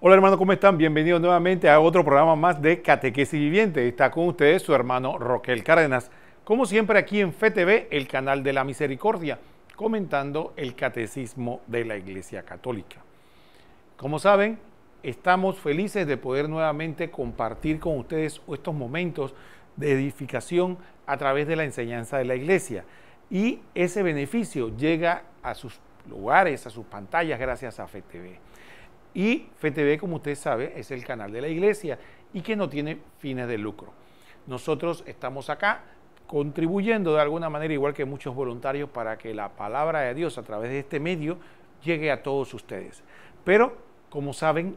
Hola hermano, ¿cómo están? Bienvenidos nuevamente a otro programa más de Catequesis Viviente. Está con ustedes su hermano Roquel Cárdenas. Como siempre aquí en FTV, el canal de la misericordia, comentando el catecismo de la Iglesia Católica. Como saben, estamos felices de poder nuevamente compartir con ustedes estos momentos de edificación a través de la enseñanza de la Iglesia. Y ese beneficio llega a sus lugares, a sus pantallas, gracias a FTV. Y FTV, como usted sabe, es el canal de la Iglesia y que no tiene fines de lucro. Nosotros estamos acá contribuyendo de alguna manera, igual que muchos voluntarios, para que la palabra de Dios a través de este medio llegue a todos ustedes. Pero, como saben,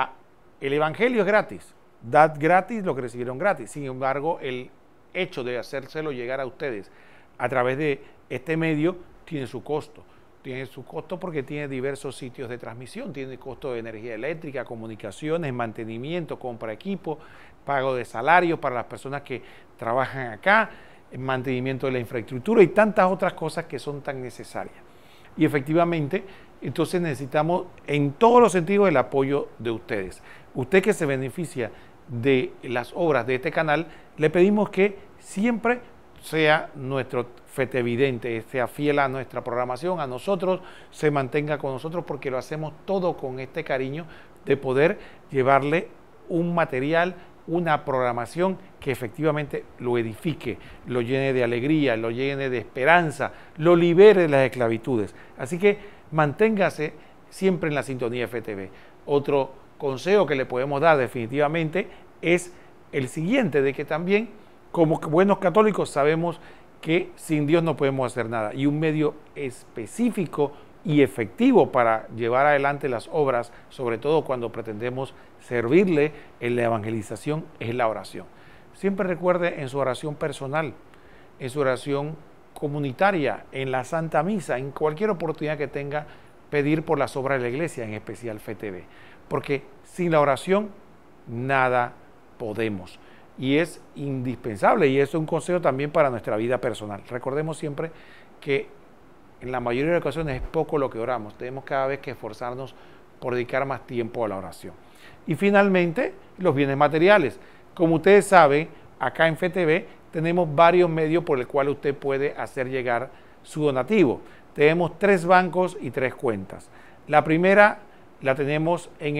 el Evangelio es gratis. Dad gratis lo que recibieron gratis. Sin embargo, el hecho de hacérselo llegar a ustedes a través de este medio tiene su costo. Tiene su costo porque tiene diversos sitios de transmisión, tiene costo de energía eléctrica, comunicaciones, mantenimiento, compra de equipo, pago de salarios para las personas que trabajan acá, mantenimiento de la infraestructura y tantas otras cosas que son tan necesarias. Y efectivamente, entonces necesitamos en todos los sentidos el apoyo de ustedes. Usted que se beneficia de las obras de este canal, le pedimos que siempre sea nuestro fetevidente, sea fiel a nuestra programación, a nosotros, se mantenga con nosotros porque lo hacemos todo con este cariño de poder llevarle un material, una programación que efectivamente lo edifique, lo llene de alegría, lo llene de esperanza, lo libere de las esclavitudes. Así que manténgase siempre en la sintonía FTV. Otro consejo que le podemos dar definitivamente es el siguiente, de que también como buenos católicos sabemos que sin Dios no podemos hacer nada y un medio específico y efectivo para llevar adelante las obras, sobre todo cuando pretendemos servirle en la evangelización, es la oración. Siempre recuerde en su oración personal, en su oración comunitaria, en la Santa Misa, en cualquier oportunidad que tenga, pedir por las obras de la Iglesia, en especial FTV, porque sin la oración nada podemos. Y es indispensable, y eso es un consejo también para nuestra vida personal. Recordemos siempre que en la mayoría de las ocasiones es poco lo que oramos. Tenemos cada vez que esforzarnos por dedicar más tiempo a la oración. Y finalmente, los bienes materiales. Como ustedes saben, acá en FTV tenemos varios medios por el cual usted puede hacer llegar su donativo. Tenemos 3 bancos y 3 cuentas. La primera la tenemos en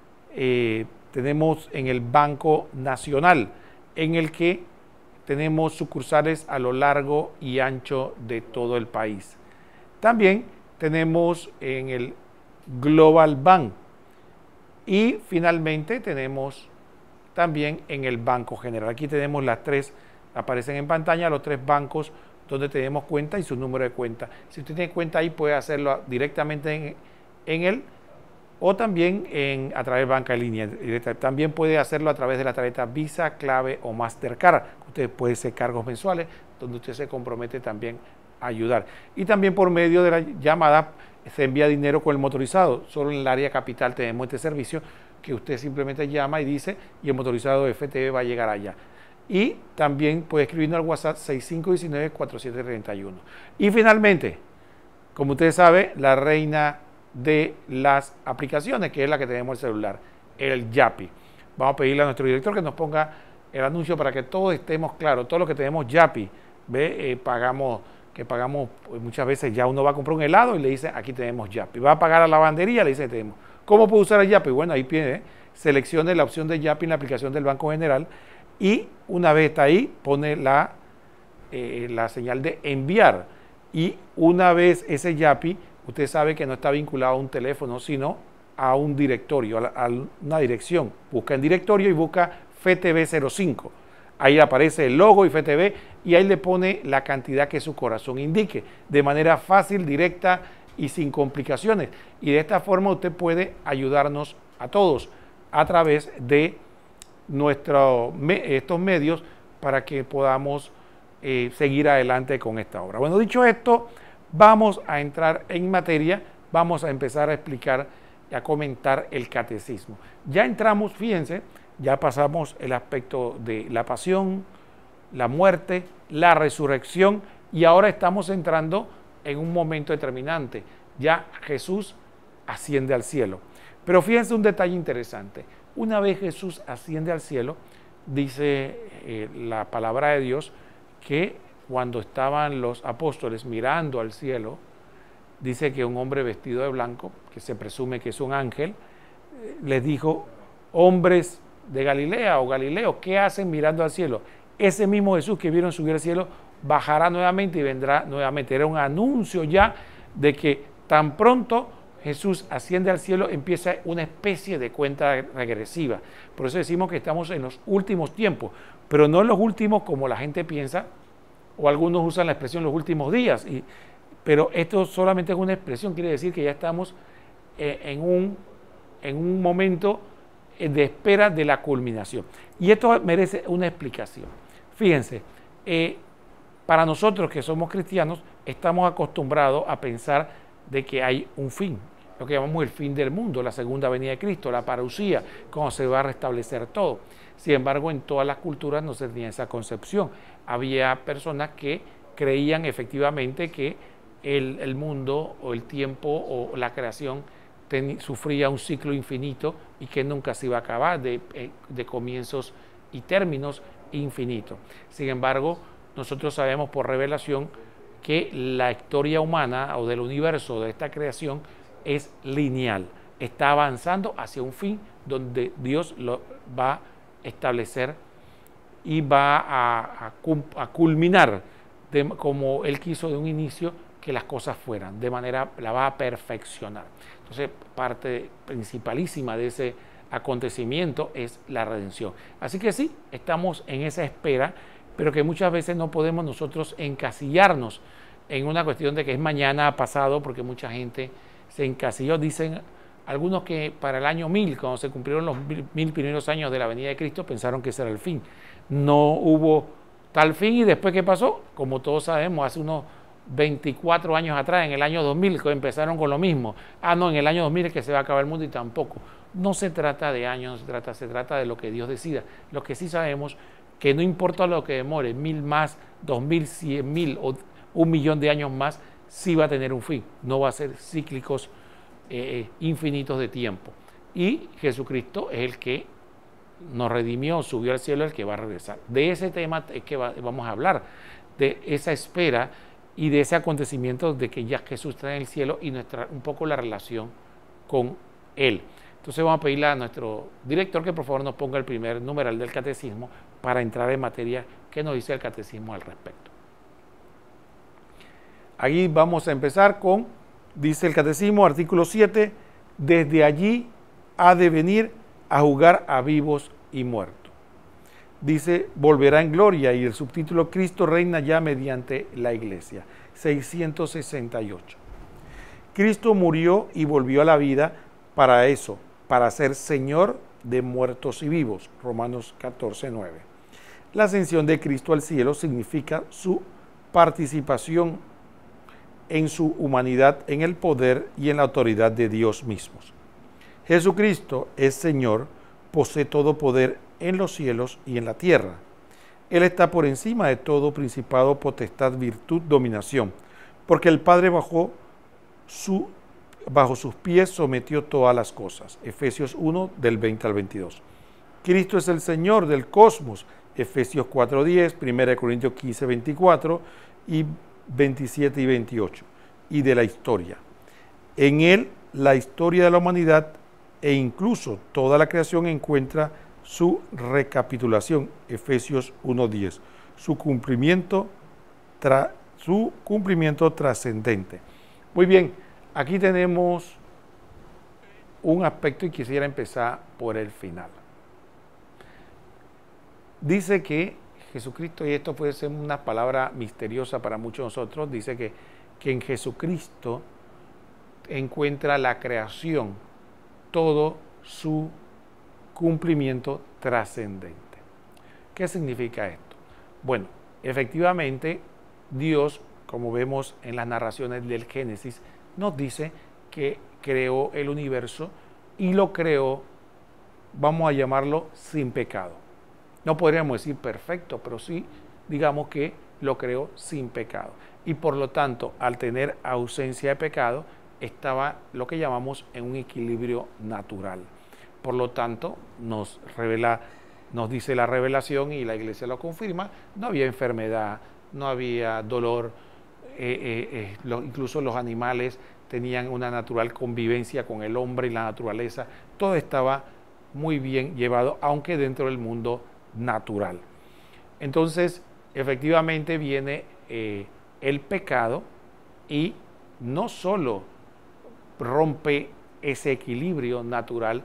el Banco Nacional, en el que tenemos sucursales a lo largo y ancho de todo el país. También tenemos en el Global Bank y finalmente tenemos también en el Banco General. Aquí tenemos las 3, aparecen en pantalla los 3 bancos donde tenemos cuenta y su número de cuenta. Si usted tiene cuenta ahí puede hacerlo directamente en él o también a través de banca en línea. También puede hacerlo a través de la tarjeta Visa, Clave o Mastercard. Usted puede hacer cargos mensuales donde usted se compromete también a ayudar. Y también por medio de la llamada se envía dinero con el motorizado. Solo en el área capital tenemos este servicio que usted simplemente llama y dice y el motorizado de FTV va a llegar allá. Y también puede escribirnos al WhatsApp 6519-4731. Y finalmente, como usted sabe, la reina de las aplicaciones, que es la que tenemos en el celular, el Yapi. Vamos a pedirle a nuestro director que nos ponga el anuncio para que todos estemos claros, todos los que tenemos Yapi, pagamos pues muchas veces ya uno va a comprar un helado y le dice aquí tenemos Yapi, va a pagar a la lavandería, le dice tenemos. ¿Cómo puede usar el Yapi? Bueno, ahí pide, seleccione la opción de Yapi en la aplicación del Banco General y una vez está ahí, pone la señal de enviar y una vez ese Yapi, usted sabe que no está vinculado a un teléfono, sino a un directorio, a una dirección. Busca en directorio y busca FTV05. Ahí aparece el logo y FTV y ahí le pone la cantidad que su corazón indique, de manera fácil, directa y sin complicaciones. Y de esta forma usted puede ayudarnos a todos a través de estos medios para que podamos seguir adelante con esta obra. Bueno, dicho esto, vamos a entrar en materia, vamos a empezar a explicar y a comentar el catecismo. Ya entramos, fíjense, ya pasamos el aspecto de la pasión, la muerte, la resurrección y ahora estamos entrando en un momento determinante. Ya Jesús asciende al cielo. Pero fíjense un detalle interesante. Una vez Jesús asciende al cielo, dice la palabra de Dios que cuando estaban los apóstoles mirando al cielo, dice que un hombre vestido de blanco, que se presume que es un ángel, les dijo: hombres de Galilea o Galileos, ¿qué hacen mirando al cielo? Ese mismo Jesús que vieron subir al cielo bajará nuevamente y vendrá nuevamente. Era un anuncio ya de que tan pronto Jesús asciende al cielo, empieza una especie de cuenta regresiva. Por eso decimos que estamos en los últimos tiempos, pero no en los últimos como la gente piensa, o algunos usan la expresión los últimos días, pero esto solamente es una expresión, quiere decir que ya estamos en un momento de espera de la culminación. Y esto merece una explicación. Fíjense, para nosotros que somos cristianos, estamos acostumbrados a pensar de que hay un fin, lo que llamamos el fin del mundo, la segunda venida de Cristo, la parucía, cuando se va a restablecer todo. Sin embargo, en todas las culturas no se tenía esa concepción. Había personas que creían efectivamente que el mundo o el tiempo o la creación sufría un ciclo infinito y que nunca se iba a acabar, de comienzos y términos infinitos. Sin embargo, nosotros sabemos por revelación que la historia humana o del universo, de esta creación, es lineal, está avanzando hacia un fin donde Dios lo va a establecer y va a culminar como Él quiso de un inicio que las cosas fueran, de manera la va a perfeccionar. Entonces, parte principalísima de ese acontecimiento es la redención. Así que sí, estamos en esa espera, pero que muchas veces no podemos nosotros encasillarnos en una cuestión de que es mañana, pasado, porque mucha gente se encasilló. Dicen algunos que para el año 1000, cuando se cumplieron los 1000 primeros años de la venida de Cristo, pensaron que ese era el fin. No hubo tal fin. Y después, ¿qué pasó? Como todos sabemos, hace unos 24 años atrás, en el año 2000, que empezaron con lo mismo. No, en el año 2000 es que se va a acabar el mundo, y tampoco. No se trata de años, se trata de lo que Dios decida. Lo que sí sabemos, que no importa lo que demore, 1000 más, 2000, 100.000 o 1.000.000 de años más, sí va a tener un fin. No va a ser cíclicos infinitos de tiempo. Y Jesucristo es el que nos redimió, subió al cielo, el que va a regresar. De ese tema es que vamos a hablar, de esa espera y de ese acontecimiento de que ya Jesús está en el cielo y un poco la relación con Él. Entonces vamos a pedirle a nuestro director que por favor nos ponga el primer numeral del catecismo para entrar en materia que nos dice el catecismo al respecto. Ahí vamos a empezar con, dice el catecismo, artículo 7, desde allí ha de venir a juzgar a vivos y muertos. Dice, volverá en gloria, y el subtítulo, Cristo reina ya mediante la Iglesia, 668. Cristo murió y volvió a la vida para eso, para ser Señor de muertos y vivos, Romanos 14, 9. La ascensión de Cristo al cielo significa su participación en su humanidad, en el poder y en la autoridad de Dios mismos. Jesucristo es Señor, posee todo poder en los cielos y en la tierra. Él está por encima de todo principado, potestad, virtud, dominación, porque el Padre bajo sus pies sometió todas las cosas. Efesios 1, del 20 al 22. Cristo es el Señor del cosmos. Efesios 4:10, 1 Corintios 15, 24 y 27 y 28. Y de la historia. En Él, la historia de la humanidad e incluso toda la creación encuentra su recapitulación. Efesios 1:10. Su cumplimiento trascendente. Muy bien, aquí tenemos un aspecto y quisiera empezar por el final. Dice que Jesucristo, y esto puede ser una palabra misteriosa para muchos de nosotros, dice que en Jesucristo encuentra la creación todo su cumplimiento trascendente. ¿Qué significa esto? Bueno, efectivamente, Dios, como vemos en las narraciones del Génesis, nos dice que creó el universo y lo creó, vamos a llamarlo, sin pecado. No podríamos decir perfecto, pero sí, digamos que lo creó sin pecado. Y por lo tanto, al tener ausencia de pecado, estaba lo que llamamos en un equilibrio natural. Por lo tanto, nos dice la revelación y la iglesia lo confirma, no había enfermedad, no había dolor, incluso los animales tenían una natural convivencia con el hombre y la naturaleza, todo estaba muy bien llevado, aunque dentro del mundo natural. Entonces, efectivamente viene el pecado y no solo rompe ese equilibrio natural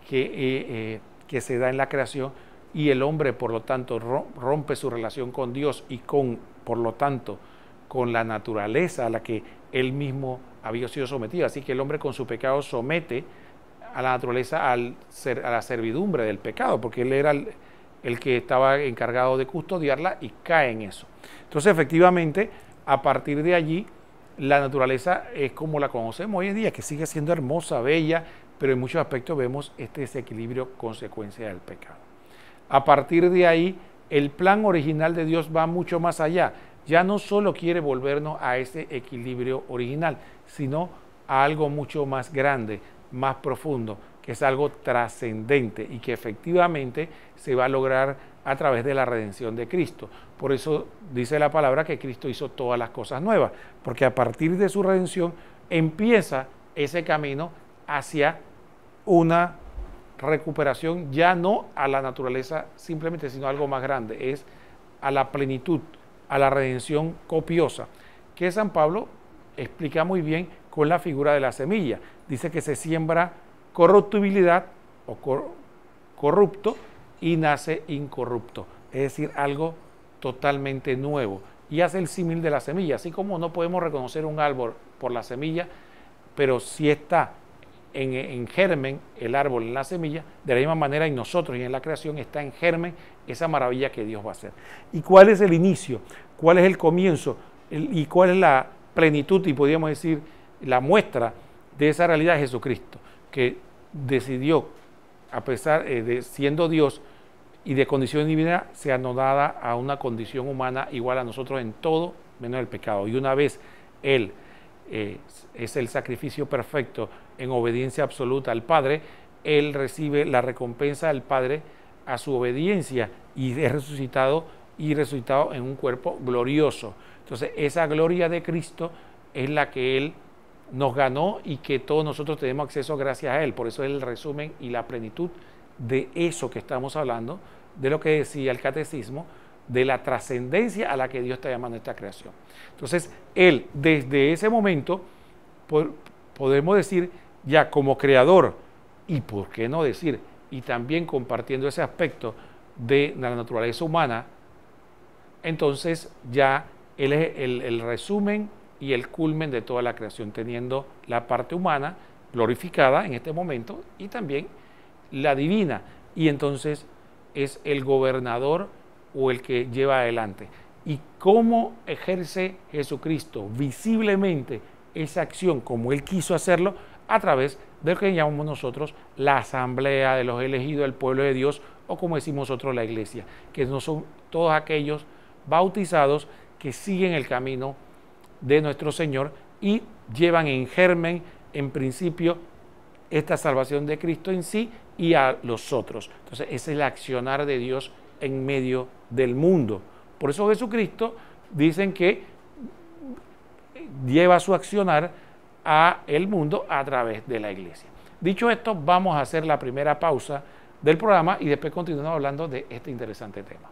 que se da en la creación, y el hombre, por lo tanto, rompe su relación con Dios y por lo tanto, con la naturaleza a la que él mismo había sido sometido. Así que el hombre con su pecado somete a la naturaleza a la servidumbre del pecado, porque él era el que estaba encargado de custodiarla y cae en eso. Entonces, efectivamente, a partir de allí, la naturaleza es como la conocemos hoy en día, que sigue siendo hermosa, bella, pero en muchos aspectos vemos este desequilibrio consecuencia del pecado. A partir de ahí, el plan original de Dios va mucho más allá. Ya no solo quiere volvernos a ese equilibrio original, sino a algo mucho más grande, más profundo, que es algo trascendente y que efectivamente se va a lograr a través de la redención de Cristo. Por eso dice la palabra que Cristo hizo todas las cosas nuevas, porque a partir de su redención empieza ese camino hacia una recuperación, ya no a la naturaleza simplemente, sino algo más grande, es a la plenitud, a la redención copiosa, que San Pablo explica muy bien con la figura de la semilla. Dice que se siembra corruptibilidad o corrupto y nace incorrupto, es decir, algo totalmente nuevo. Y hace el símil de la semilla, así como no podemos reconocer un árbol por la semilla, pero si está en germen el árbol en la semilla, de la misma manera en nosotros y en la creación está en germen esa maravilla que Dios va a hacer. ¿Y cuál es el inicio? ¿Cuál es el comienzo? ¿Y cuál es la plenitud y podríamos decir la muestra de esa realidad? De Jesucristo, que decidió, a pesar de siendo Dios y de condición divina, se anodada a una condición humana igual a nosotros en todo menos el pecado. Y una vez Él es el sacrificio perfecto en obediencia absoluta al Padre, Él recibe la recompensa del Padre a su obediencia y es resucitado en un cuerpo glorioso. Entonces, esa gloria de Cristo es la que Él nos ganó y que todos nosotros tenemos acceso gracias a Él. Por eso es el resumen y la plenitud de eso que estamos hablando, de lo que decía el catecismo, de la trascendencia a la que Dios está llamando a esta creación. Entonces, Él, desde ese momento, podemos decir, ya como creador, y por qué no decir, y también compartiendo ese aspecto de la naturaleza humana, entonces ya Él es el resumen y el culmen de toda la creación, teniendo la parte humana glorificada en este momento y también la divina, y entonces es el gobernador o el que lleva adelante. ¿Y cómo ejerce Jesucristo visiblemente esa acción como Él quiso hacerlo? A través de lo que llamamos nosotros la asamblea de los elegidos del pueblo de Dios, o como decimos nosotros la iglesia, que no son todos aquellos bautizados que siguen el camino de nuestro Señor y llevan en germen, en principio, esta salvación de Cristo en sí y a los otros. Entonces, ese es el accionar de Dios en medio del mundo. Por eso Jesucristo dicen que lleva su accionar a el mundo a través de la iglesia. Dicho esto, vamos a hacer la primera pausa del programa y después continuamos hablando de este interesante tema.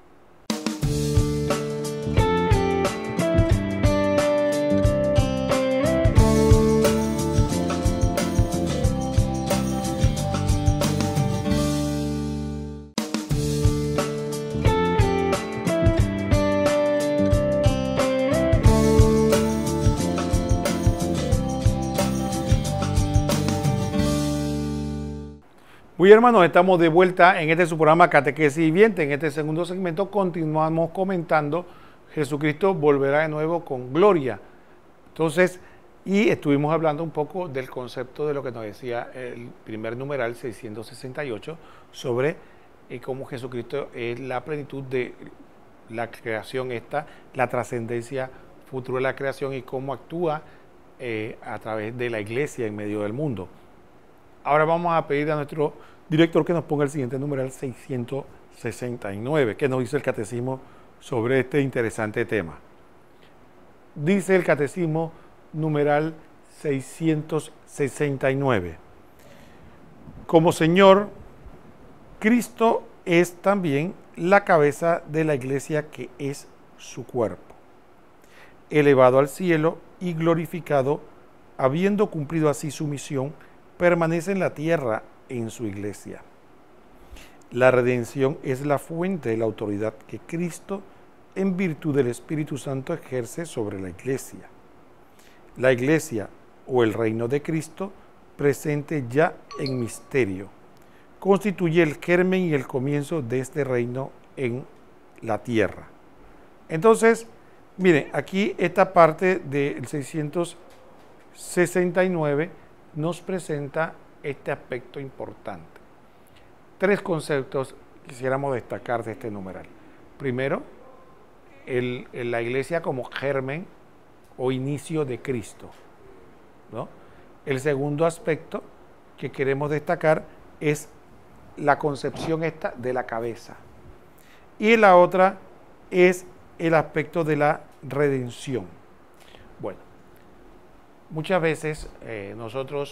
Muy hermanos, estamos de vuelta en este su programa Catequesis Viviente. En este segundo segmento continuamos comentando Jesucristo volverá de nuevo con gloria. Entonces, y estuvimos hablando un poco del concepto de lo que nos decía el primer numeral 668 sobre cómo Jesucristo es la plenitud de la creación la trascendencia futura de la creación y cómo actúa a través de la iglesia en medio del mundo. Ahora vamos a pedir a nuestro director que nos ponga el siguiente numeral 669, que nos dice el catecismo sobre este interesante tema. Dice el catecismo numeral 669. Como Señor, Cristo es también la cabeza de la iglesia, que es su cuerpo, elevado al cielo y glorificado, habiendo cumplido así su misión, permanece en la tierra en su iglesia. La redención es la fuente de la autoridad que Cristo, en virtud del Espíritu Santo, ejerce sobre la iglesia. La iglesia, o el reino de Cristo, presente ya en misterio, constituye el germen y el comienzo de este reino en la tierra. Entonces, miren, aquí esta parte del 669 nos presenta este aspecto importante. Tres conceptos quisiéramos destacar de este numeral. Primero, la iglesia como germen o inicio de Cristo, ¿no? El segundo aspecto que queremos destacar es la concepción esta de la cabeza. Y la otra es el aspecto de la redención. Bueno, muchas veces nosotros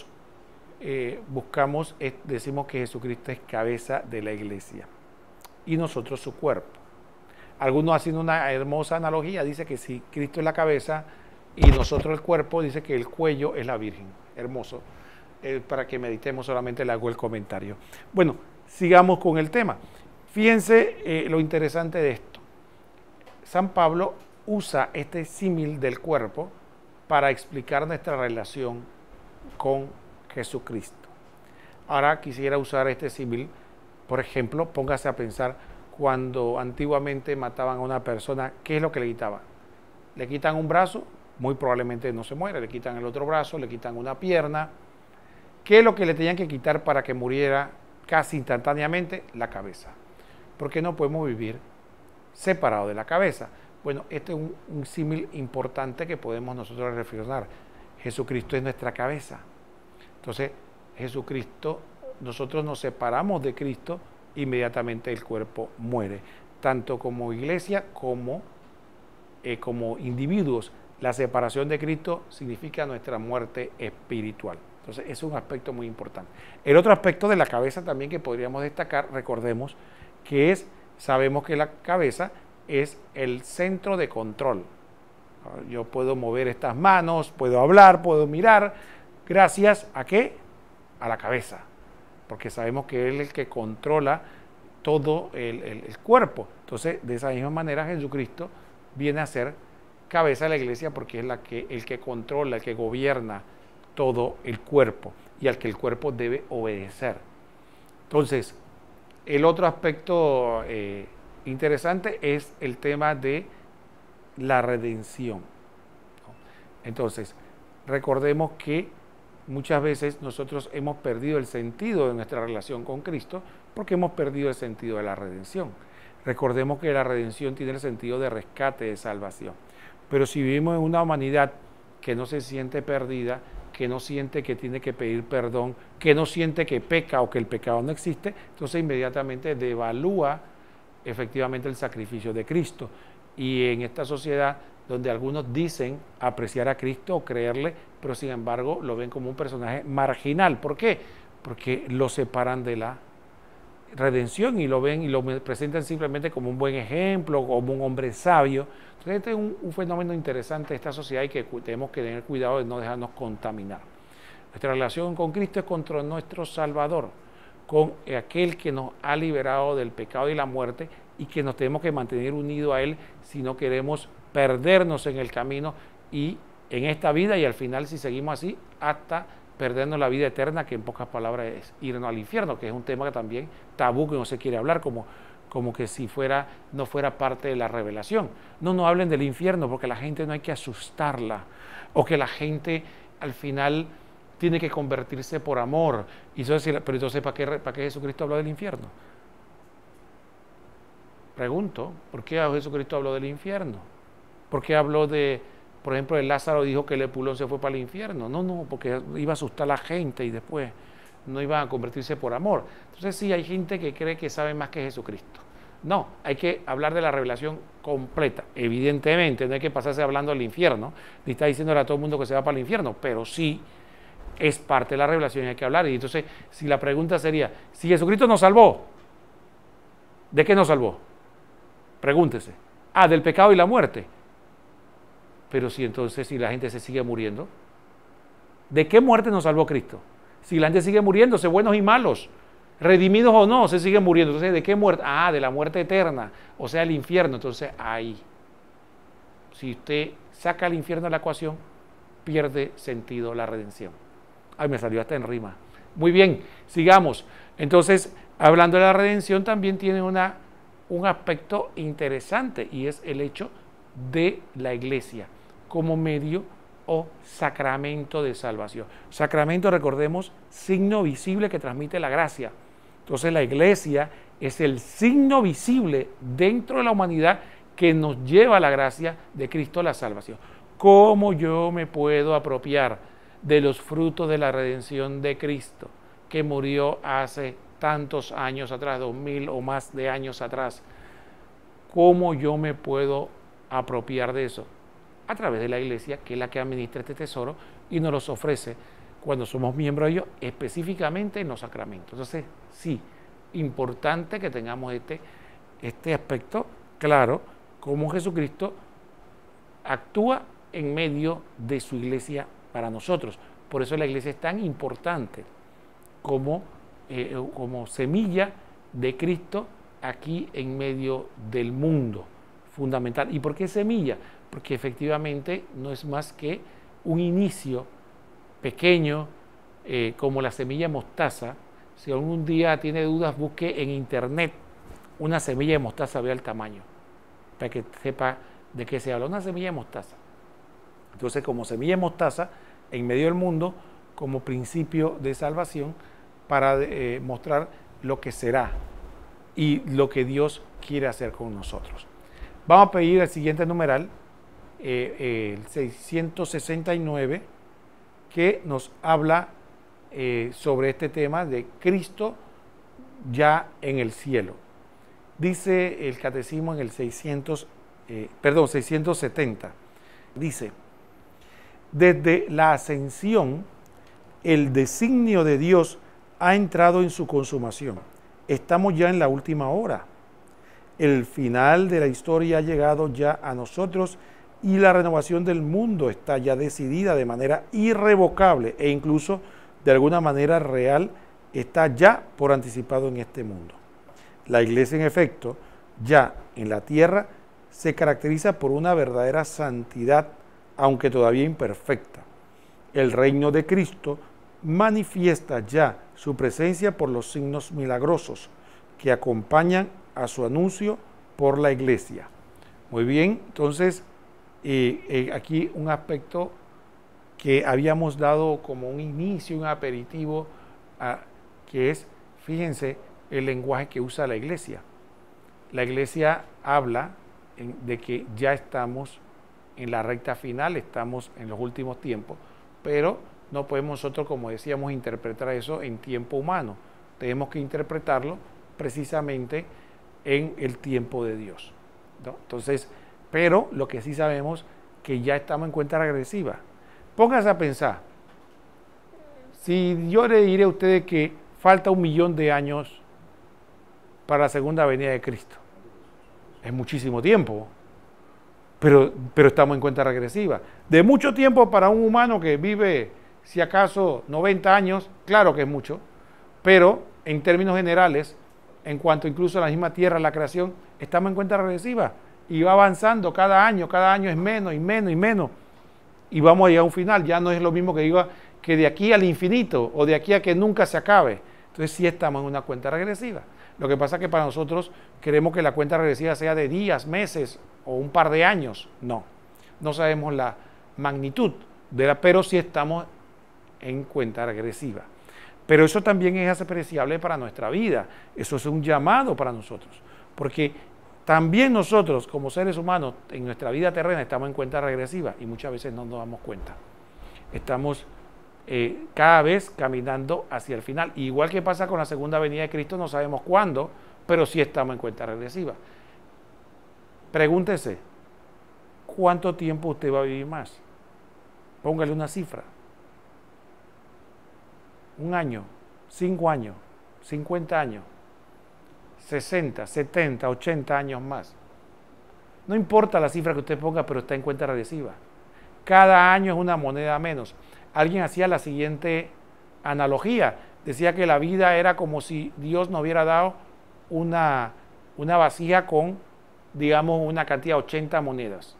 decimos que Jesucristo es cabeza de la iglesia y nosotros su cuerpo. Algunos haciendo una hermosa analogía, dice que si Cristo es la cabeza y nosotros el cuerpo, dice que el cuello es la Virgen. Hermoso. Para que meditemos, solamente le hago el comentario. Bueno, sigamos con el tema. Fíjense lo interesante de esto. San Pablo usa este símil del cuerpo para explicar nuestra relación con Jesucristo. Ahora quisiera usar este símil, por ejemplo, póngase a pensar cuando antiguamente mataban a una persona, ¿qué es lo que le quitaban? Le quitan un brazo, muy probablemente no se muere, le quitan el otro brazo, le quitan una pierna. ¿Qué es lo que le tenían que quitar para que muriera casi instantáneamente? La cabeza. ¿Por qué no podemos vivir separados de la cabeza? Bueno, este es un símil importante que podemos nosotros reflexionar. Jesucristo es nuestra cabeza. Entonces, Jesucristo, nosotros nos separamos de Cristo, inmediatamente el cuerpo muere. Tanto como iglesia como individuos, la separación de Cristo significa nuestra muerte espiritual. Entonces, es un aspecto muy importante. El otro aspecto de la cabeza también que podríamos destacar, recordemos, que sabemos que la cabeza es el centro de control. Yo puedo mover estas manos, puedo hablar, puedo mirar, gracias a ¿qué? A la cabeza, porque sabemos que Él es el que controla todo el cuerpo. Entonces, de esa misma manera, Jesucristo viene a ser cabeza de la iglesia porque es el que controla, el que gobierna todo el cuerpo y al que el cuerpo debe obedecer. Entonces, el otro aspecto interesante es el tema de la redención. Entonces, recordemos que muchas veces nosotros hemos perdido el sentido de nuestra relación con Cristo porque hemos perdido el sentido de la redención. Recordemos que la redención tiene el sentido de rescate, de salvación. Pero si vivimos en una humanidad que no se siente perdida, que no siente que tiene que pedir perdón, que no siente que peca o que el pecado no existe, entonces inmediatamente devalúa efectivamente el sacrificio de Cristo. Y en esta sociedad donde algunos dicen apreciar a Cristo o creerle, pero sin embargo lo ven como un personaje marginal. ¿Por qué? Porque lo separan de la redención y lo ven y lo presentan simplemente como un buen ejemplo, como un hombre sabio. Entonces este es un fenómeno interesante de esta sociedad y que tenemos que tener cuidado de no dejarnos contaminar. Nuestra relación con Cristo es contra nuestro Salvador, con aquel que nos ha liberado del pecado y la muerte y que nos tenemos que mantener unidos a Él si no queremos perdernos en el camino y en esta vida y al final, si seguimos así, hasta perdernos la vida eterna, que en pocas palabras es irnos al infierno, que es un tema que también tabú, que no se quiere hablar, como que si no fuera parte de la revelación. No hablen del infierno porque la gente no hay que asustarla, o que la gente al final tiene que convertirse por amor. Pero entonces, ¿para qué Jesucristo habló del infierno? Pregunto, ¿por qué Jesucristo habló del infierno? ¿Por qué habló de por ejemplo, el Lázaro dijo que el Epulón se fue para el infierno. No, porque iba a asustar a la gente y después no iban a convertirse por amor. Entonces sí, hay gente que cree que sabe más que Jesucristo. No, hay que hablar de la revelación completa. Evidentemente, no hay que pasarse hablando del infierno, ni está diciéndole a todo el mundo que se va para el infierno, pero sí es parte de la revelación y hay que hablar. Y entonces, si la pregunta sería, si Jesucristo nos salvó, ¿de qué nos salvó? Pregúntese. Del pecado y la muerte. Pero si entonces, si la gente se sigue muriendo, ¿de qué muerte nos salvó Cristo? Si la gente sigue muriéndose, buenos y malos, redimidos o no, se siguen muriendo. Entonces, ¿de qué muerte? De la muerte eterna, o sea, el infierno. Entonces, ahí, si usted saca el infierno de la ecuación, pierde sentido la redención. Ay, me salió hasta en rima. Muy bien, sigamos. Entonces, hablando de la redención, también tiene un aspecto interesante, y es el hecho de la iglesia como medio o sacramento de salvación. Sacramento, recordemos, signo visible que transmite la gracia. Entonces la iglesia es el signo visible dentro de la humanidad que nos lleva a la gracia de Cristo, la salvación. ¿Cómo yo me puedo apropiar de los frutos de la redención de Cristo, que murió hace tantos años atrás, 2000 o más de años atrás? ¿Cómo yo me puedo apropiar de eso? A través de la iglesia, que es la que administra este tesoro y nos los ofrece cuando somos miembros de ellos, específicamente en los sacramentos. Entonces, sí, importante que tengamos este aspecto claro, cómo Jesucristo actúa en medio de su iglesia para nosotros. Por eso la iglesia es tan importante como semilla de Cristo aquí en medio del mundo, fundamental. ¿Y por qué semilla? Porque efectivamente no es más que un inicio pequeño, como la semilla de mostaza. Si algún día tiene dudas, busque en internet una semilla de mostaza, vea el tamaño, para que sepa de qué se habla. Una semilla de mostaza. Entonces, como semilla de mostaza, en medio del mundo, como principio de salvación, para mostrar lo que será y lo que Dios quiere hacer con nosotros. Vamos a pedir el siguiente numeral, el 669, que nos habla sobre este tema de Cristo ya en el cielo. Dice el catecismo en el 670, dice: desde la ascensión, el designio de Dios ha entrado en su consumación. Estamos ya en la última hora. El final de la historia ha llegado ya a nosotros y la renovación del mundo está ya decidida de manera irrevocable e incluso de alguna manera real, está ya por anticipado en este mundo. La iglesia, en efecto, ya en la tierra se caracteriza por una verdadera santidad, aunque todavía imperfecta. El reino de Cristo manifiesta ya su presencia por los signos milagrosos que acompañan a su anuncio por la iglesia. Muy bien, entonces aquí un aspecto que habíamos dado como un inicio, un aperitivo, que es, fíjense, el lenguaje que usa la iglesia. La iglesia habla de que ya estamos en la recta final, estamos en los últimos tiempos, pero no podemos nosotros, como decíamos, interpretar eso en tiempo humano. Tenemos que interpretarlo precisamente en el tiempo de Dios, ¿no? Entonces, pero lo que sí sabemos que ya estamos en cuenta regresiva. Pónganse a pensar, si yo le diré a ustedes que falta 1.000.000 de años para la segunda venida de Cristo, es muchísimo tiempo, pero estamos en cuenta regresiva. De mucho tiempo para un humano que vive, si acaso, 90 años, claro que es mucho, pero en términos generales, en cuanto incluso a la misma tierra, la creación, estamos en cuenta regresiva y va avanzando cada año es menos y menos y menos, y vamos a llegar a un final. Ya no es lo mismo que diga que de aquí al infinito o de aquí a que nunca se acabe. Entonces sí estamos en una cuenta regresiva. Lo que pasa es que para nosotros queremos que la cuenta regresiva sea de días, meses o un par de años. No sabemos la magnitud pero sí estamos en cuenta regresiva. Pero eso también es apreciable para nuestra vida. Eso es un llamado para nosotros, porque también nosotros, como seres humanos, en nuestra vida terrena estamos en cuenta regresiva y muchas veces no nos damos cuenta. Estamos cada vez caminando hacia el final. Igual que pasa con la segunda venida de Cristo, no sabemos cuándo, pero sí estamos en cuenta regresiva. Pregúntese, ¿cuánto tiempo usted va a vivir más? Póngale una cifra. 1 año, 5 años, 50 años, 60, 70, 80 años más. No importa la cifra que usted ponga, pero está en cuenta regresiva. Cada año es una moneda menos. Alguien hacía la siguiente analogía. Decía que la vida era como si Dios nos hubiera dado una vasija con, digamos, una cantidad de 80 monedas.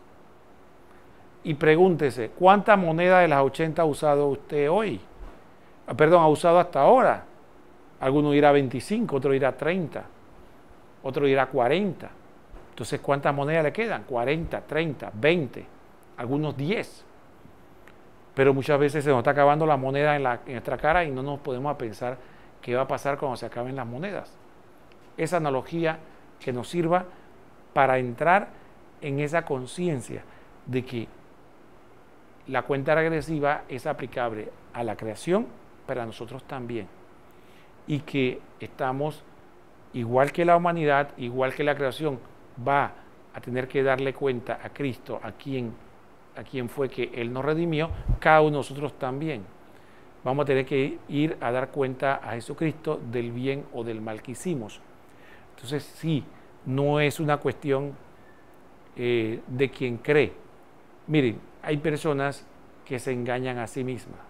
Y pregúntese, ¿cuántas monedas de las 80 ha usado usted hoy? Perdón, ha usado hasta ahora. Alguno dirá 25, otro dirá 30, otro dirá 40. Entonces, ¿cuántas monedas le quedan? 40, 30, 20, algunos 10. Pero muchas veces se nos está acabando la moneda en nuestra cara y no nos podemos pensar qué va a pasar cuando se acaben las monedas. Esa analogía que nos sirva para entrar en esa conciencia de que la cuenta regresiva es aplicable a la creación, pero a nosotros también. Y que estamos, igual que la humanidad, igual que la creación, va a tener que darle cuenta a Cristo, a quien fue que Él nos redimió, cada uno de nosotros también. Vamos a tener que ir a dar cuenta a Jesucristo del bien o del mal que hicimos. Entonces, sí, no es una cuestión de quien cree. Miren, hay personas que se engañan a sí mismas.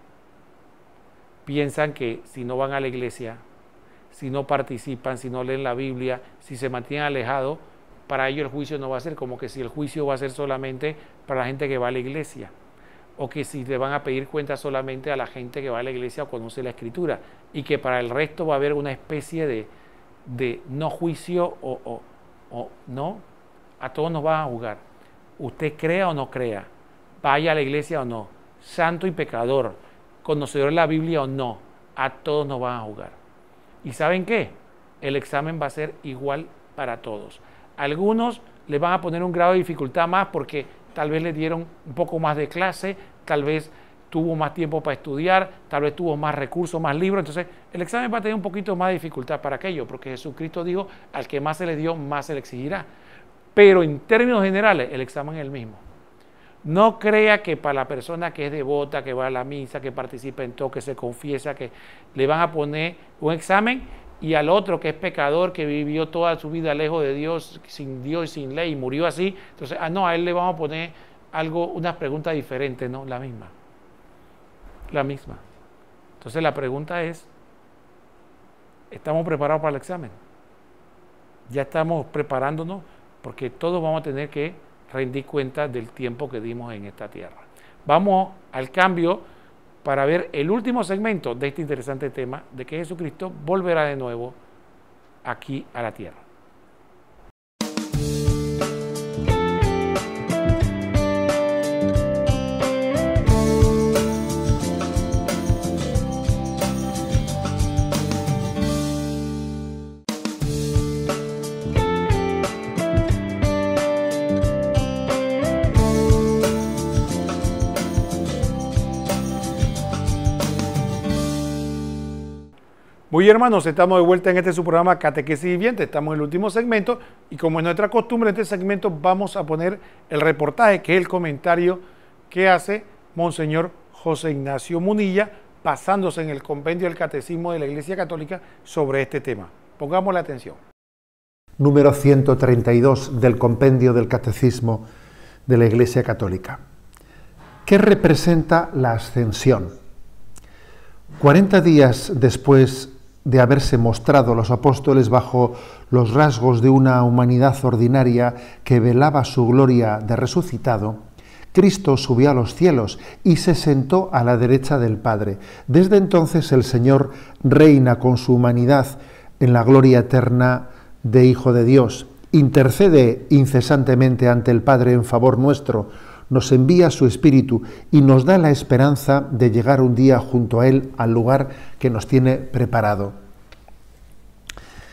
Piensan que si no van a la iglesia, si no participan, si no leen la Biblia, si se mantienen alejados, para ellos el juicio no va a ser, como que si el juicio va a ser solamente para la gente que va a la iglesia, o que si le van a pedir cuenta solamente a la gente que va a la iglesia o conoce la Escritura, y que para el resto va a haber una especie de no juicio o no, a todos nos van a juzgar. Usted crea o no crea, vaya a la iglesia o no, santo y pecador, conocedor de la Biblia o no, a todos nos van a juzgar. ¿Y saben qué? El examen va a ser igual para todos. Algunos le van a poner un grado de dificultad más porque tal vez le dieron un poco más de clase, tal vez tuvo más tiempo para estudiar, tal vez tuvo más recursos, más libros. Entonces, el examen va a tener un poquito más de dificultad para aquello, porque Jesucristo dijo, al que más se le dio, más se le exigirá. Pero en términos generales, el examen es el mismo. No crea que para la persona que es devota, que va a la misa, que participa en todo, que se confiesa, que le van a poner un examen, y al otro que es pecador, que vivió toda su vida lejos de Dios y sin ley, y murió así, entonces, no, a él le vamos a poner unas preguntas diferentes, no, la misma. Entonces la pregunta es, ¿estamos preparados para el examen? Ya estamos preparándonos, porque todos vamos a tener que rendir cuenta del tiempo que dimos en esta tierra. Vamos al cambio para ver el último segmento de este interesante tema de que Jesucristo volverá de nuevo aquí a la tierra. Muy bien, hermanos, estamos de vuelta en este su programa Catequesis Viviente. Estamos en el último segmento y como es nuestra costumbre en este segmento vamos a poner el reportaje, que es el comentario que hace Monseñor José Ignacio Munilla, basándose en el compendio del Catecismo de la Iglesia Católica sobre este tema. Pongamos la atención. Número 132 del compendio del Catecismo de la Iglesia Católica. ¿Qué representa la ascensión? 40 días después de haberse mostrado los apóstoles bajo los rasgos de una humanidad ordinaria que velaba su gloria de resucitado, Cristo subió a los cielos y se sentó a la derecha del Padre. Desde entonces el Señor reina con su humanidad en la gloria eterna de Hijo de Dios. Intercede incesantemente ante el Padre en favor nuestro, nos envía su Espíritu y nos da la esperanza de llegar un día junto a Él al lugar que nos tiene preparado.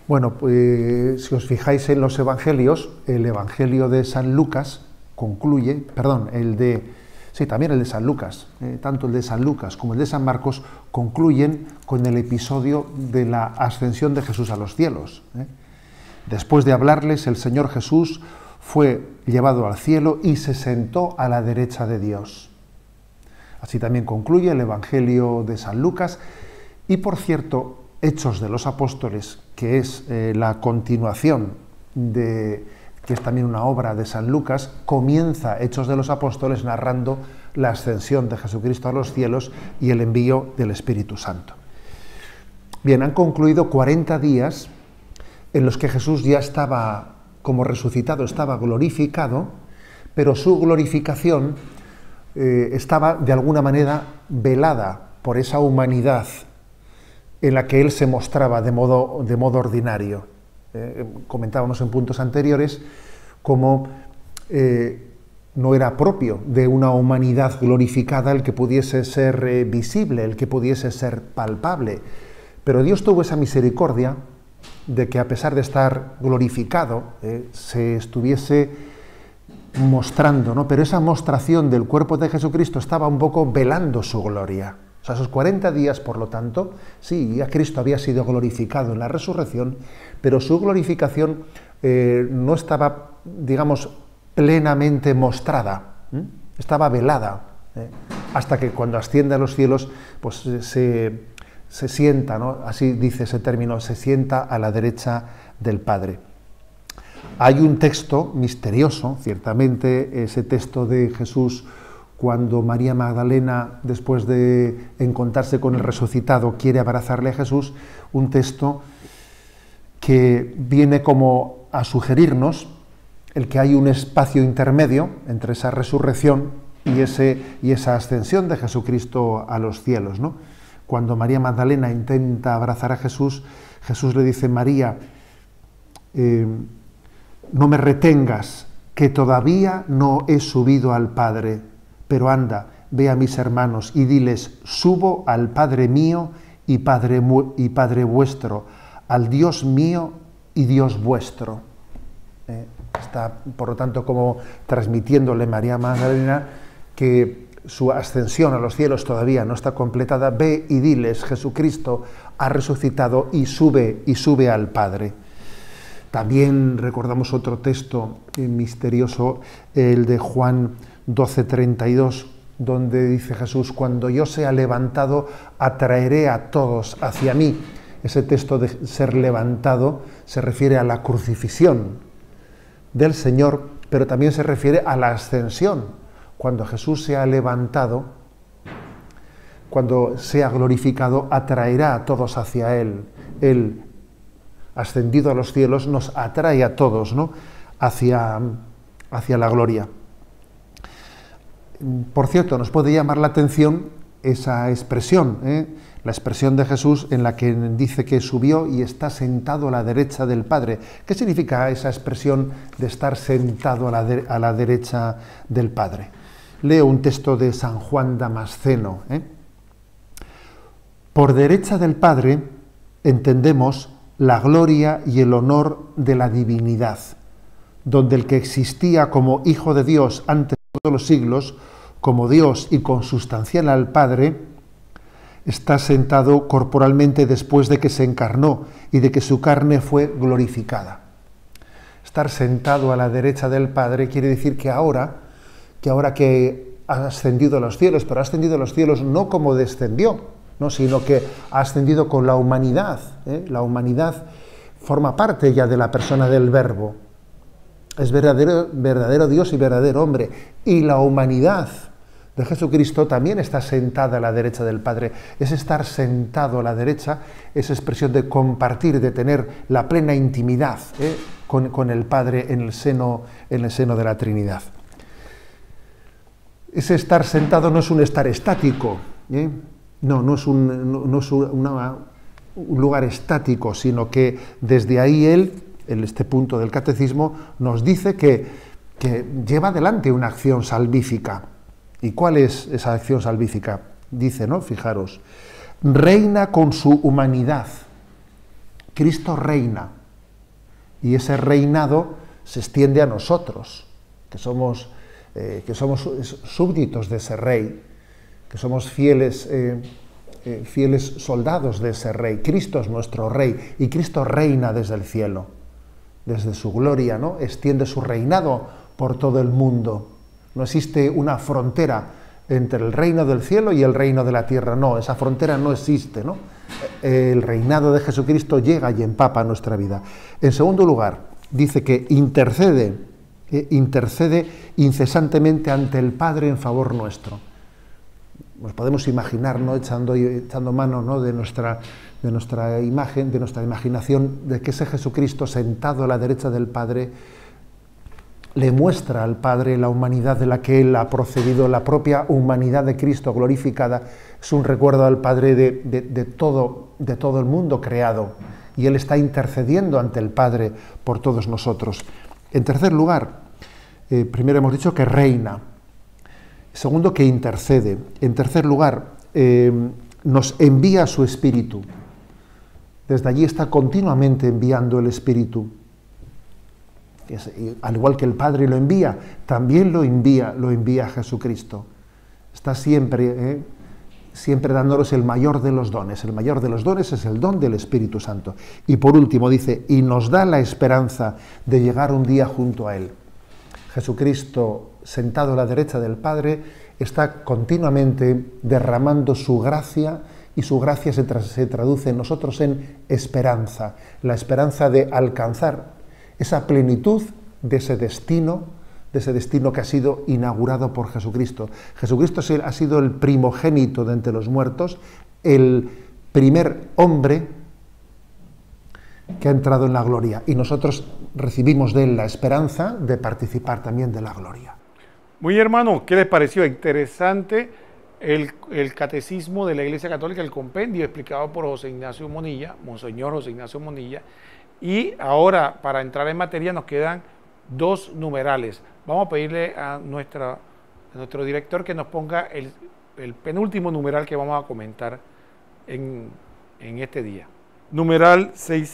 Bueno, pues si os fijáis en los evangelios, el evangelio de San Lucas concluye, perdón, también el de San Lucas, tanto el de San Lucas como el de San Marcos concluyen con el episodio de la ascensión de Jesús a los cielos. Después de hablarles, el Señor Jesús fue llevado al cielo y se sentó a la derecha de Dios. Así también concluye el evangelio de San Lucas y, por cierto, Hechos de los Apóstoles, que es la continuación que es también una obra de San Lucas, comienza Hechos de los Apóstoles narrando la ascensión de Jesucristo a los cielos y el envío del Espíritu Santo. Bien, han concluido 40 días en los que Jesús ya estaba como resucitado, estaba glorificado, pero su glorificación estaba de alguna manera velada por esa humanidad en la que él se mostraba de modo ordinario. Comentábamos en puntos anteriores cómo no era propio de una humanidad glorificada el que pudiese ser visible, el que pudiese ser palpable. Pero Dios tuvo esa misericordia de que, a pesar de estar glorificado, se estuviese mostrando, ¿no? Pero esa mostración del cuerpo de Jesucristo estaba un poco velando su gloria. O sea, esos 40 días, por lo tanto, sí, ya Cristo había sido glorificado en la resurrección, pero su glorificación no estaba, digamos, plenamente mostrada, estaba velada, hasta que cuando asciende a los cielos, pues se sienta, ¿no? Así dice ese término, se sienta a la derecha del Padre. Hay un texto misterioso, ciertamente, ese texto de Jesús cuando María Magdalena, después de encontrarse con el resucitado, quiere abrazarle a Jesús, un texto que viene como a sugerirnos el que hay un espacio intermedio entre esa resurrección y esa ascensión de Jesucristo a los cielos, ¿no? Cuando María Magdalena intenta abrazar a Jesús, Jesús le dice: María, no me retengas, que todavía no he subido al Padre, pero anda, ve a mis hermanos y diles: subo al Padre mío y Padre vuestro, al Dios mío y Dios vuestro. Está, por lo tanto, como transmitiéndole María Magdalena que su ascensión a los cielos todavía no está completada. Ve y diles: Jesucristo ha resucitado y sube al Padre. También recordamos otro texto misterioso, el de Juan 12:32, donde dice Jesús: cuando yo sea levantado, atraeré a todos hacia mí. Ese texto de ser levantado se refiere a la crucifixión del Señor, pero también se refiere a la ascensión. Cuando Jesús sea levantado, cuando sea glorificado, atraerá a todos hacia Él. Él, ascendido a los cielos, nos atrae a todos, ¿no?, hacia la gloria. Por cierto, nos puede llamar la atención esa expresión, la expresión de Jesús en la que dice que subió y está sentado a la derecha del Padre. ¿Qué significa esa expresión de estar sentado a la derecha del Padre? Leo un texto de San Juan Damasceno. Por derecha del Padre entendemos la gloria y el honor de la divinidad, donde el que existía como Hijo de Dios antes de todos los siglos, como Dios y consustancial al Padre, está sentado corporalmente después de que se encarnó y de que su carne fue glorificada. Estar sentado a la derecha del Padre quiere decir que ahora que ha ascendido a los cielos, pero ha ascendido a los cielos no como descendió, ¿no?, sino que ha ascendido con la humanidad. La humanidad forma parte ya de la persona del Verbo. Es verdadero Dios y verdadero hombre. Y la humanidad de Jesucristo también está sentada a la derecha del Padre. Es estar sentado a la derecha, esa expresión de compartir, de tener la plena intimidad con el Padre en el seno de la Trinidad. Ese estar sentado no es un estar estático, no es un lugar estático, sino que desde ahí él, en este punto del catecismo, nos dice que lleva adelante una acción salvífica. ¿Y cuál es esa acción salvífica? Dice, ¿no? Fijaros: reina con su humanidad Cristo reina y ese reinado se extiende a nosotros, que somos súbditos de ese rey, que somos fieles soldados de ese rey. Cristo es nuestro rey y Cristo reina desde el cielo, desde su gloria, ¿no? Extiende su reinado por todo el mundo. No existe una frontera entre el reino del cielo y el reino de la tierra, no, esa frontera no existe, ¿no? El reinado de Jesucristo llega y empapa nuestra vida. En segundo lugar, dice que intercede incesantemente ante el Padre en favor nuestro. Nos podemos imaginar, ¿no?, echando mano, ¿no?, de nuestra imagen, de nuestra imaginación, de que ese Jesucristo sentado a la derecha del Padre le muestra al Padre la humanidad de la que Él ha procedido, la propia humanidad de Cristo glorificada. Es un recuerdo al Padre de todo el mundo creado, y Él está intercediendo ante el Padre por todos nosotros. En tercer lugar, primero hemos dicho que reina. Segundo, que intercede. En tercer lugar, nos envía su Espíritu. Desde allí está continuamente enviando el Espíritu. Al igual que el Padre lo envía, también lo envía Jesucristo. Está siempre dándonos el mayor de los dones. El mayor de los dones es el don del Espíritu Santo. Y por último dice, y nos da la esperanza de llegar un día junto a Él. Jesucristo, sentado a la derecha del Padre, está continuamente derramando su gracia, y su gracia se traduce en nosotros en esperanza, la esperanza de alcanzar esa plenitud de ese destino que ha sido inaugurado por Jesucristo. Jesucristo ha sido el primogénito de entre los muertos, el primer hombre que ha entrado en la gloria, y nosotros recibimos de él la esperanza de participar también de la gloria. Muy hermano, ¿qué les pareció? Interesante el catecismo de la Iglesia Católica, el compendio explicado por José Ignacio Monilla, Monseñor José Ignacio Monilla. Y ahora, para entrar en materia, nos quedan 2 numerales. Vamos a pedirle a nuestro director que nos ponga el penúltimo numeral que vamos a comentar en este día. Numeral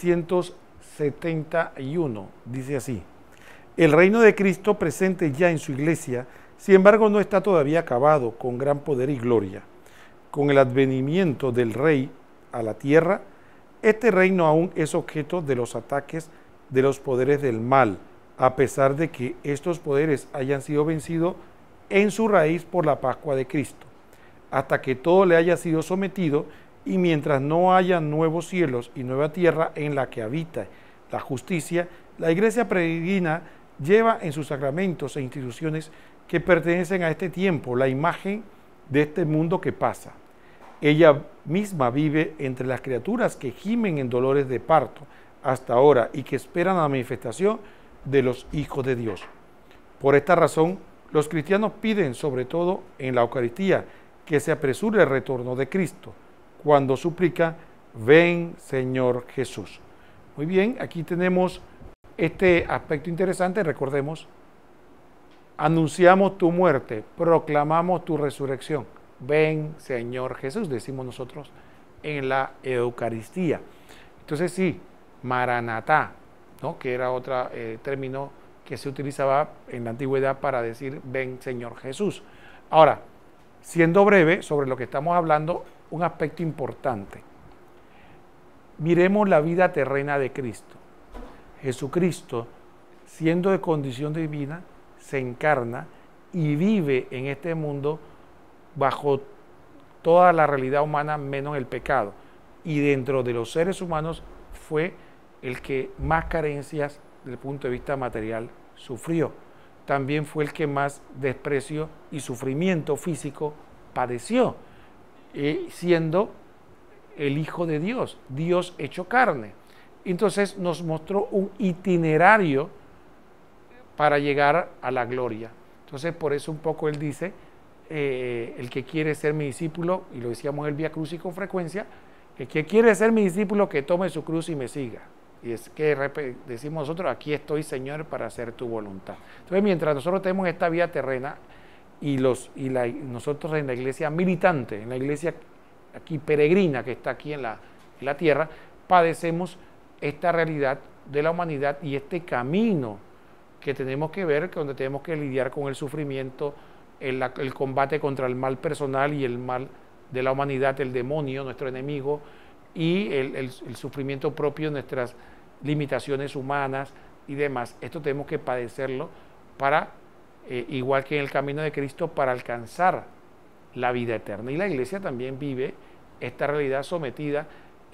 671, dice así: el reino de Cristo presente ya en su iglesia, sin embargo no está todavía acabado con gran poder y gloria. Con el advenimiento del Rey a la tierra, este reino aún es objeto de los ataques de los poderes del mal, a pesar de que estos poderes hayan sido vencidos en su raíz por la Pascua de Cristo, hasta que todo le haya sido sometido, y mientras no haya nuevos cielos y nueva tierra en la que habita la justicia, la Iglesia peregrina lleva en sus sacramentos e instituciones que pertenecen a este tiempo la imagen de este mundo que pasa. Ella misma vive entre las criaturas que gimen en dolores de parto hasta ahora y que esperan la manifestación de los hijos de Dios. Por esta razón, los cristianos piden, sobre todo en la Eucaristía, que se apresure el retorno de Cristo, cuando suplica, ven Señor Jesús. Muy bien, aquí tenemos este aspecto interesante. Recordemos, anunciamos tu muerte, proclamamos tu resurrección. Ven Señor Jesús, decimos nosotros en la Eucaristía. Entonces sí, Maranatá, ¿no?, que era otro término que se utilizaba en la antigüedad para decir ven Señor Jesús. Ahora, siendo breve sobre lo que estamos hablando, un aspecto importante. Miremos la vida terrena de Cristo. Jesucristo, siendo de condición divina, se encarna y vive en este mundo bajo toda la realidad humana menos el pecado. Y dentro de los seres humanos fue el que más carencias desde el punto de vista material sufrió. También fue el que más desprecio y sufrimiento físico padeció, siendo el Hijo de Dios, Dios hecho carne. Entonces nos mostró un itinerario para llegar a la gloria. Entonces por eso un poco él dice, el que quiere ser mi discípulo, y lo decíamos en el Vía Crucis con frecuencia, el que quiere ser mi discípulo, que tome su cruz y me siga. Y es que decimos nosotros, aquí estoy, Señor, para hacer tu voluntad. Entonces, mientras nosotros tenemos esta vida terrena y nosotros en la iglesia militante, en la iglesia aquí peregrina que está aquí en la tierra, padecemos esta realidad de la humanidad y este camino que tenemos que ver, donde tenemos que lidiar con el sufrimiento, el combate contra el mal personal y el mal de la humanidad, el demonio, nuestro enemigo, y el sufrimiento propio, nuestras limitaciones humanas y demás. Esto tenemos que padecerlo para, igual que en el camino de Cristo, para alcanzar la vida eterna. Y la Iglesia también vive esta realidad sometida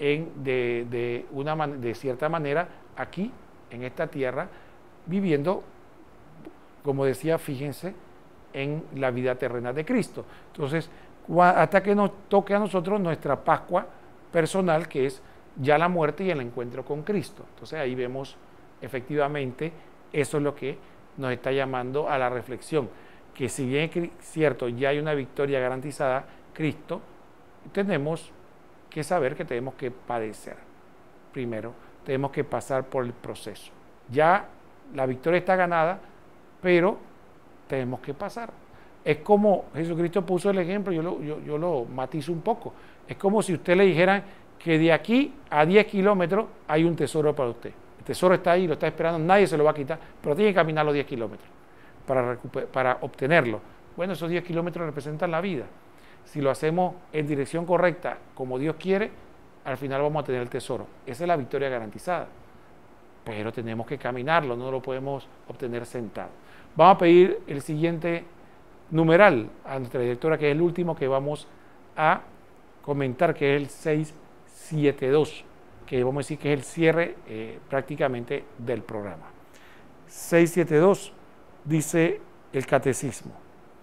de cierta manera aquí, en esta tierra, viviendo, como decía, fíjense, en la vida terrena de Cristo. Entonces, hasta que nos toque a nosotros nuestra Pascua personal, que es ya la muerte y el encuentro con Cristo. Entonces ahí vemos efectivamente eso es lo que nos está llamando a la reflexión, que si bien es cierto, ya hay una victoria garantizada, Cristo, tenemos que saber que tenemos que padecer. Primero, tenemos que pasar por el proceso. Ya la victoria está ganada, pero tenemos que pasar. Es como Jesucristo puso el ejemplo, yo lo matizo un poco. Es como si usted le dijera que de aquí a 10 kilómetros hay un tesoro para usted. El tesoro está ahí, lo está esperando, nadie se lo va a quitar, pero tiene que caminar los 10 kilómetros para obtenerlo. Bueno, esos 10 kilómetros representan la vida. Si lo hacemos en dirección correcta, como Dios quiere, al final vamos a tener el tesoro. Esa es la victoria garantizada. Pero tenemos que caminarlo, no lo podemos obtener sentado. Vamos a pedir el siguiente numeral a nuestra directora, que es el último que vamos a comentar, que es el 672, que vamos a decir que es el cierre prácticamente del programa. 672 dice el catecismo: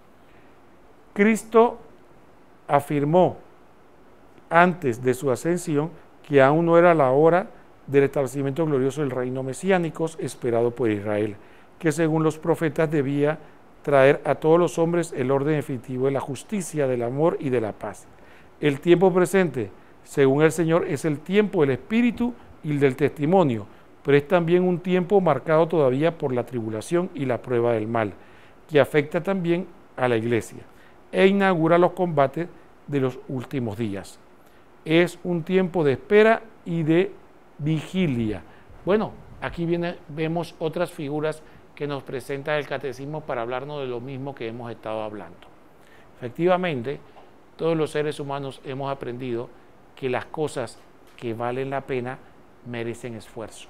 Cristo afirmó antes de su ascensión que aún no era la hora del establecimiento glorioso del reino mesiánico esperado por Israel, que según los profetas debía traer a todos los hombres el orden definitivo de la justicia, del amor y de la paz. El tiempo presente, según el Señor, es el tiempo del Espíritu y el del testimonio, pero es también un tiempo marcado todavía por la tribulación y la prueba del mal, que afecta también a la Iglesia, e inaugura los combates de los últimos días. Es un tiempo de espera y de vigilia. Bueno, aquí vemos otras figuras que nos presenta el catecismo para hablarnos de lo mismo que hemos estado hablando. Efectivamente, todos los seres humanos hemos aprendido que las cosas que valen la pena merecen esfuerzo.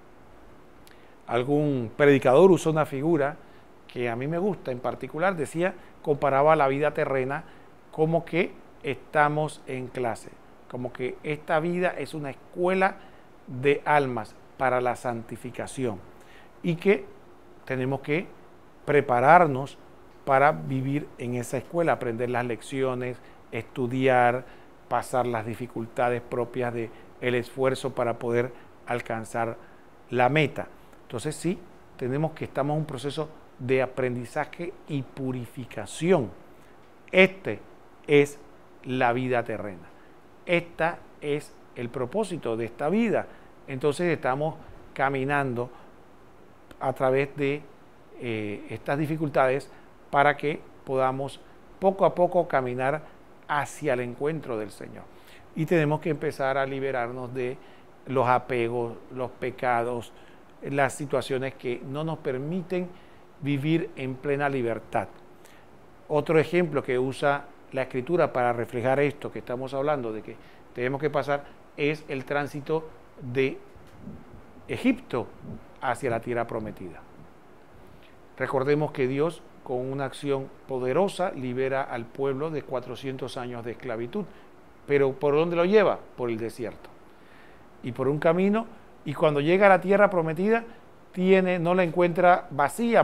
Algún predicador usó una figura que a mí me gusta en particular, comparaba la vida terrena como que estamos en clase, como que esta vida es una escuela de almas para la santificación y que tenemos que prepararnos para vivir en esa escuela, aprender las lecciones, estudiar, pasar las dificultades propias del esfuerzo para poder alcanzar la meta. Entonces sí, estamos en un proceso de aprendizaje y purificación. Este es la vida terrena. Este es el propósito de esta vida. Entonces estamos caminando a través de estas dificultades para que podamos poco a poco caminar hacia el encuentro del Señor. Y tenemos que empezar a liberarnos de los apegos, los pecados, las situaciones que no nos permiten vivir en plena libertad. Otro ejemplo que usa la Escritura para reflejar esto que estamos hablando de que tenemos que pasar es el tránsito de Egipto hacia la tierra prometida. Recordemos que Dios, con una acción poderosa, libera al pueblo de 400 años de esclavitud. Pero ¿por dónde lo lleva? Por el desierto. Y por un camino, y cuando llega a la tierra prometida, no la encuentra vacía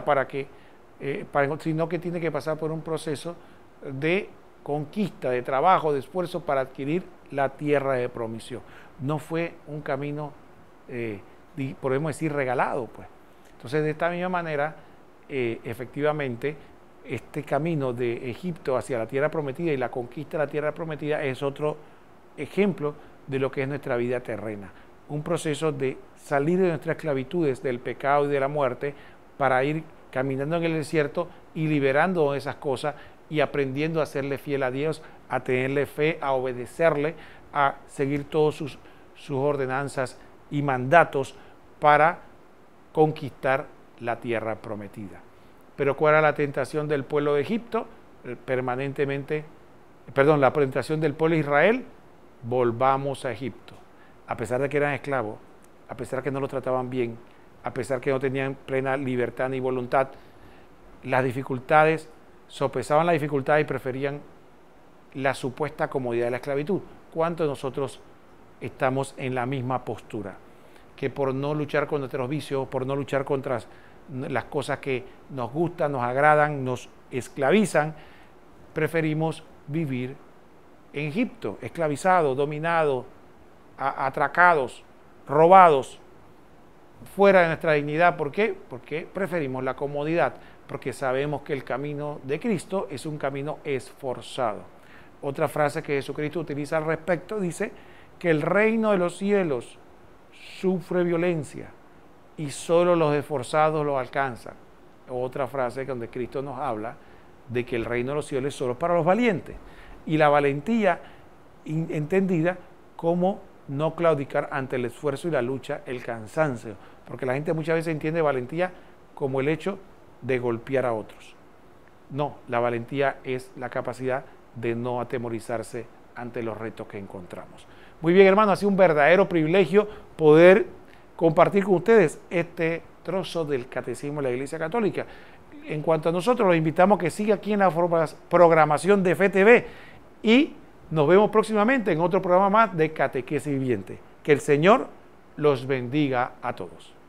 sino que tiene que pasar por un proceso de conquista, de trabajo, de esfuerzo para adquirir la tierra de promisión. No fue un camino, podemos decir, regalado, pues. Entonces, de esta misma manera, efectivamente, este camino de Egipto hacia la tierra prometida y la conquista de la tierra prometida es otro ejemplo de lo que es nuestra vida terrena. Un proceso de salir de nuestras esclavitudes, del pecado y de la muerte, para ir caminando en el desierto y liberando esas cosas y aprendiendo a serle fiel a Dios, a tenerle fe, a obedecerle, a seguir todas sus ordenanzas y mandatos para conquistar la tierra prometida. Pero ¿cuál era la tentación del pueblo de Egipto? La tentación del pueblo de Israel, volvamos a Egipto. A pesar de que eran esclavos, a pesar de que no lo trataban bien, a pesar de que no tenían plena libertad ni voluntad, las dificultades, sopesaban las dificultades y preferían la supuesta comodidad de la esclavitud. ¿Cuántos de nosotros estamos en la misma postura? Que por no luchar contra nuestros vicios, por no luchar contra las cosas que nos gustan, nos agradan, nos esclavizan, preferimos vivir en Egipto, esclavizados, dominados, atracados, robados, fuera de nuestra dignidad. ¿Por qué? Porque preferimos la comodidad, porque sabemos que el camino de Cristo es un camino esforzado. Otra frase que Jesucristo utiliza al respecto dice que el reino de los cielos sufre violencia y solo los esforzados lo alcanzan. Otra frase donde Cristo nos habla de que el reino de los cielos es solo para los valientes. Y la valentía entendida como no claudicar ante el esfuerzo y la lucha, el cansancio. Porque la gente muchas veces entiende valentía como el hecho de golpear a otros. No, la valentía es la capacidad de no atemorizarse ante los retos que encontramos. Muy bien, hermano, ha sido un verdadero privilegio poder compartir con ustedes este trozo del Catecismo de la Iglesia Católica. En cuanto a nosotros, los invitamos a que siga aquí en la programación de FTV y nos vemos próximamente en otro programa más de Catequesis Viviente. Que el Señor los bendiga a todos.